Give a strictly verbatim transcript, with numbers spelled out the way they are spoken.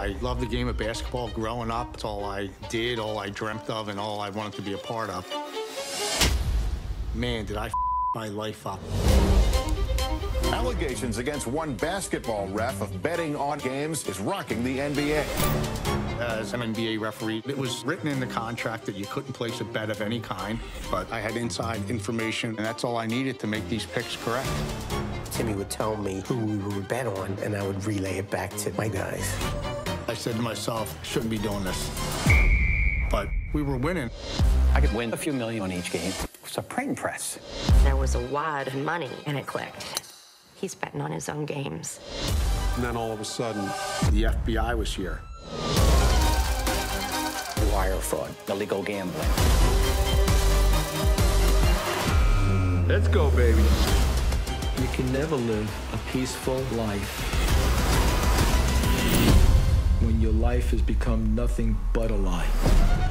I loved the game of basketball growing up. It's all I did, all I dreamt of, and all I wanted to be a part of. Man, did I f my life up. Allegations against one basketball ref of betting on games is rocking the N B A. As an N B A referee, it was written in the contract that you couldn't place a bet of any kind, but I had inside information, and that's all I needed to make these picks correct. Timmy would tell me who we would bet on, and I would relay it back to my guys. I said to myself, I shouldn't be doing this. But we were winning. I could win a few million on each game. It was a printing press. There was a wad of money, and it clicked. He's betting on his own games. And then all of a sudden, the F B I was here. Wire fraud, illegal gambling. let's go, baby. You can never live a peaceful life when your life has become nothing but a lie.